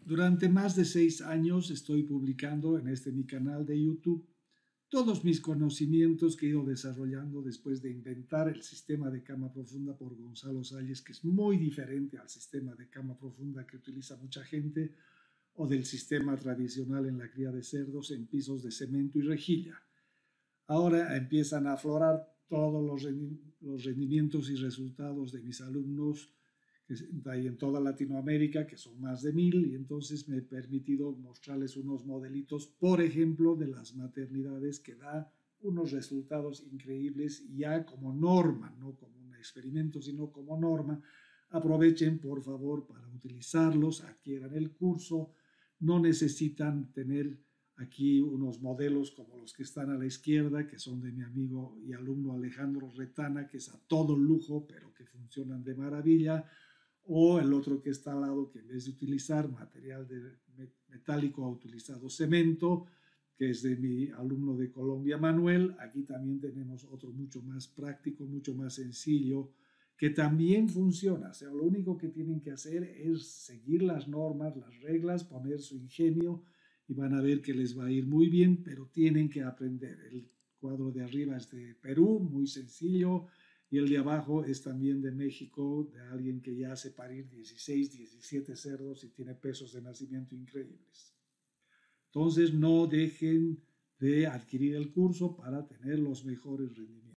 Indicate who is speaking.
Speaker 1: Durante más de 6 años estoy publicando en mi canal de YouTube todos mis conocimientos que he ido desarrollando después de inventar el sistema de cama profunda por Gonzalo Salles, que es muy diferente al sistema de cama profunda que utiliza mucha gente o del sistema tradicional en la cría de cerdos en pisos de cemento y rejilla. Ahora empiezan a aflorar todos los rendimientos y resultados de mis alumnos que hay en toda Latinoamérica, que son más de 1000, y entonces me he permitido mostrarles unos modelitos, por ejemplo, de las maternidades que da unos resultados increíbles ya como norma, no como un experimento, sino como norma. Aprovechen, por favor, para utilizarlos, adquieran el curso, no necesitan tener aquí unos modelos como los que están a la izquierda, que son de mi amigo y alumno Alejandro Retana, que es a todo lujo, pero que funcionan de maravilla, o el otro que está al lado, que en vez de utilizar material metálico ha utilizado cemento, que es de mi alumno de Colombia, Manuel. Aquí también tenemos otro mucho más práctico, mucho más sencillo, que también funciona. O sea, lo único que tienen que hacer es seguir las normas, las reglas, poner su ingenio y van a ver que les va a ir muy bien, pero tienen que aprender. El cuadro de arriba es de Perú, muy sencillo, y el de abajo es también de México, de alguien que ya hace parir 16, 17 cerdos y tiene pesos de nacimiento increíbles. Entonces no dejen de adquirir el curso para tener los mejores rendimientos.